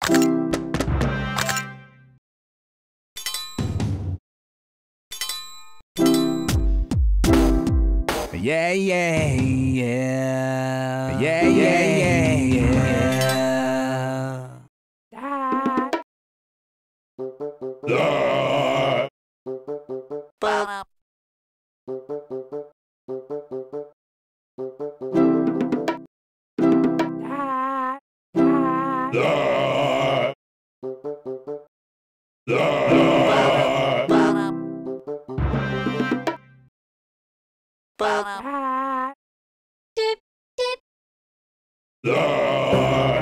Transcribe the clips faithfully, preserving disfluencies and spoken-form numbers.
Yeah, yeah, yeah. Yeah, yeah, yeah, yeah. Da. Ba. Da. Ba. Da. Ba. Ba. Dip, dip. Da.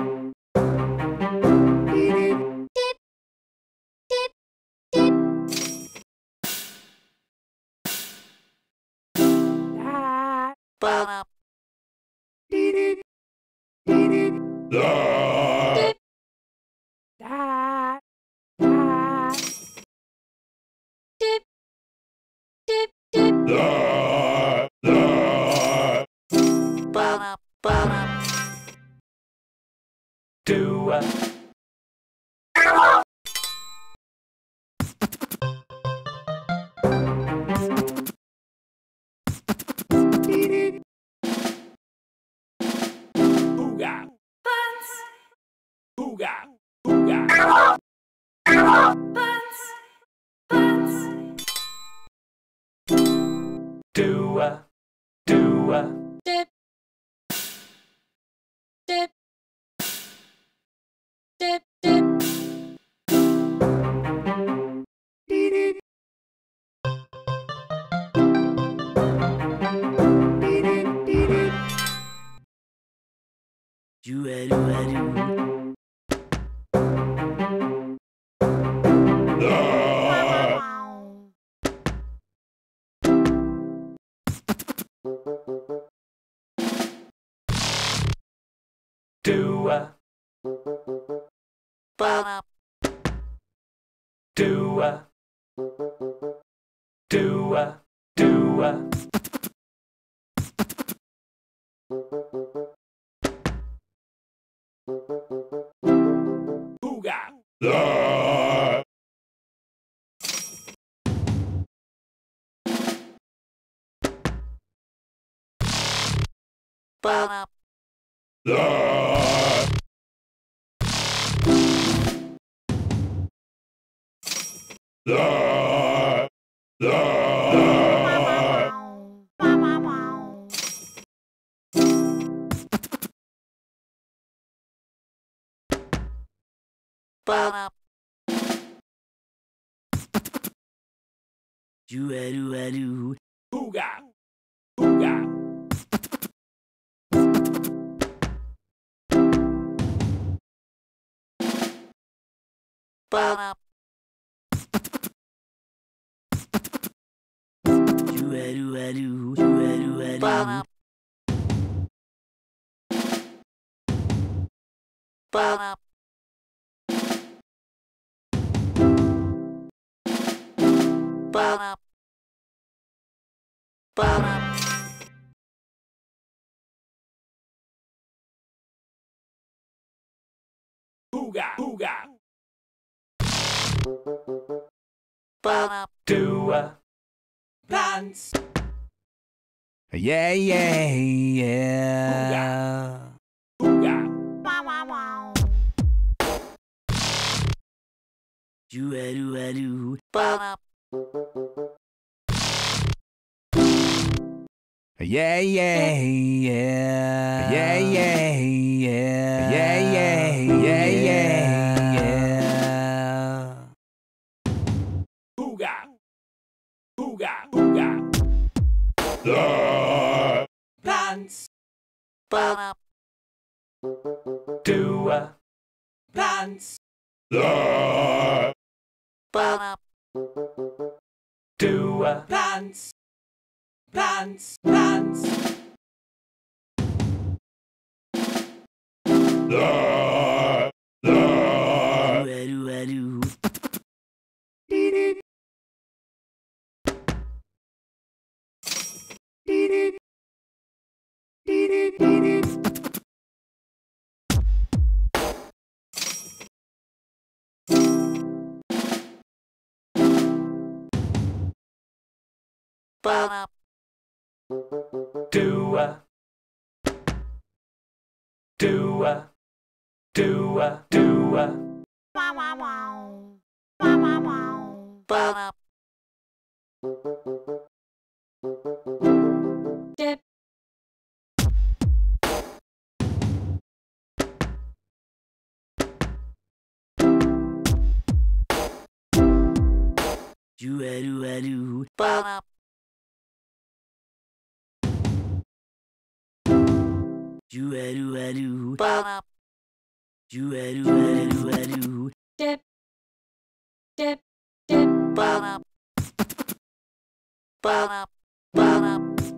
Dip, dip, dip. Ba. Da. Dip. Dip, dip, dip. Da. Da. Ba. Ba. Do. Hooga. Hooga. Hooga. Do. Do. Dip, dip, dip, dip. Do a do a do. Da. Do. Ba. Do. Do. Do. Hooga. Da. Ba. Da. Da. Da. Ba. Do a do a do. Hooga. Hooga. Ba. Do a do a do. Do a do a do. Ba. Ba. Ba. Ba. Hooga. Hooga. Ba. Do. Pants. Yeah, yeah, yeah. Hooga. Do a do a do. Ba. Yeah, yeah, yeah. Yeah, yeah, yeah. Yeah, yeah, yeah, yeah. Hooga. Hooga. Hooga. Da. Pants. Ba. Do. Pants. Da. Ba. Do. Pants. Pants. Pants. Da. Da. Do a do a do. Ba-da. Do a do a do a do a Wow, wow, wow. Wow, wow, wow. Ba-da. Dip. Do-a-do-a-do. Ba-da. Do-a-do-a-do. Ba-da. Do-a-do-a-do-a-do. Dip. Dip. Dip. Ba-da. Ba-da. Ba-da.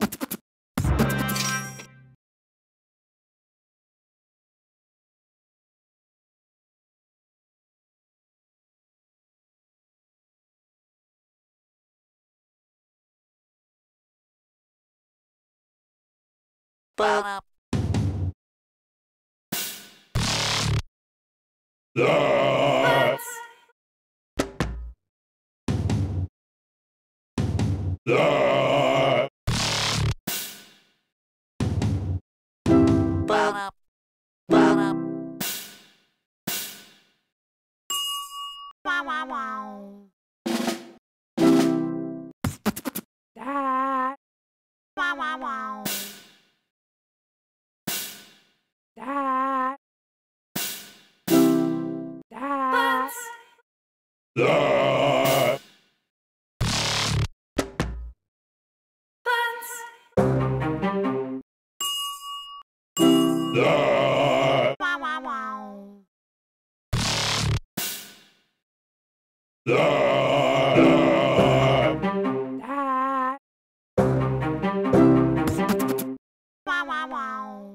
Ba-da. the the Ba-da. Ba-da. Wow, wow, wow. Da. Wow, wow, wow. Da. Da. the the Wow, wow, wow. the Da. Wow, wow, wow.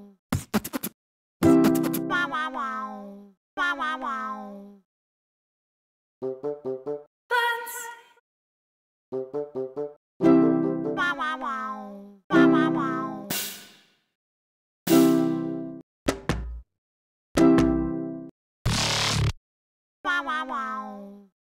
Wow, wow, wow. Wow, wow, wow. Wow, wow, wow. Wow, wow, wow. Wow, wow, wow.